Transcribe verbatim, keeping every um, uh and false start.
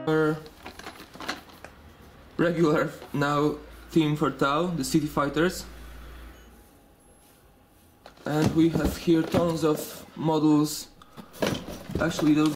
our regular now theme for Tau, the City Fighters. And we have here tons of models. Actually, those